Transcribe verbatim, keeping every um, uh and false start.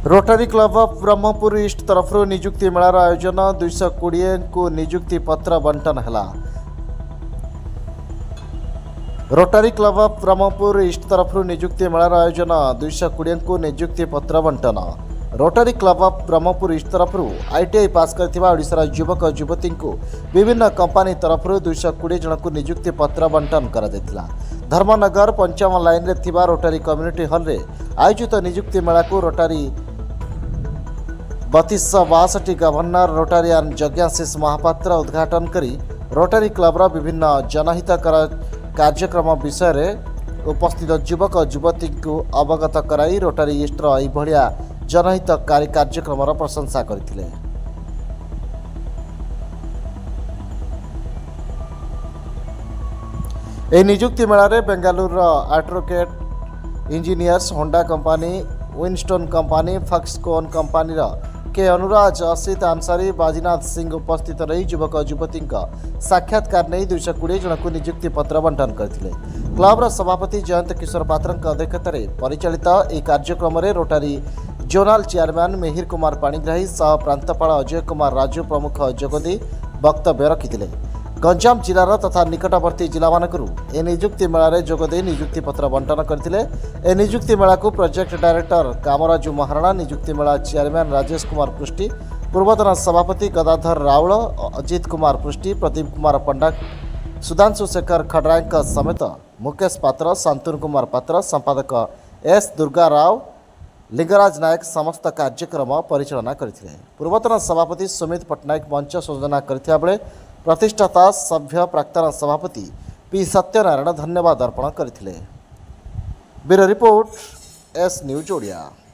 Rotary club of Brahmapur east तरफ निजुक्ति मेलार आयोजन दुईश कोड़े को निजुक्ति पत्र बंटन है। Rotary club of Brahmapur east तरफ निजुक्ति मेलार आयोजन दुईश कोड़े को निजुक्ति पत्र बंटन। Rotary club of Brahmapur east तरफ आईटीआई पास कर युवक युवती को विभिन्न कंपानी तरफ दुईश कोड़े जन को निजुक्ति पत्र बंटन कर धर्मनगर पंचावन लाइन रे थिबा रोटरी कम्युनिटी हॉल रे आयोजित निजुक्ति मेला को रोटरी बतीस बासठी गवर्नर रोटारियान यज्ञाशीष महापात्र उद्घाटन करी रोटरी क्लबर विभिन्न जनहितकर कार्यक्रम विषय रे उपस्थित युवक युवती को अवगत कराई रोटरी ईस्टर यह जनहितकारी कार्यक्रम प्रशंसा करथिले। ए निजुक्ति मेला Bengaluru advocate engineers Honda company Winstone company Foxconn company के अनुराज असित आंसारी बाजीनाथ सिंह उपस्थित रही युवक युवती साक्षात्कार नहीं दुईश कोड़े जन को निजुक्ति पत्र बंटन करथिले। क्लबर सभापति जयंत किशोर पात्र अध्यक्षतार परिचालित यह कार्यक्रम में Rotary zonal chairman Mihir Kumar Panigrahi सह प्रांतपाल अजय कुमार राजू प्रमुख जोगदी वक्तव्य रखिथिले। गंजाम जिलार तथा निकटवर्ती जिला मानकरू ए निजुक्ति मेला जोगदे निजुक्ति पत्र बंटन करथिले। ए निजुक्ति मेला को प्रोजेक्ट डायरेक्टर कामराजू महाराणा, निजुक्ति मेला चेयरमैन राजेश कुमार पृष्टि, पूर्वतन सभापति गदाधर राउल, अजित कुमार पृष्टि, प्रदीप कुमार पंडा, सुधांशु शेखर खडरांक समेत मुकेश पात्र, शांतनु कुमार पात्र, संपादक एस दुर्गा राव, लिंगराज नायक समस्त कार्यक्रम परिचालना करथिले। पूर्वतन सभापति सुमित पट्टनायक मंच सृजना करथिया बेले प्रतिष्ठाता सभ्य प्राक्तन सभापति पी सत्यनारायण धन्यवाद अर्पण करथिले। Bureau report S news Odia.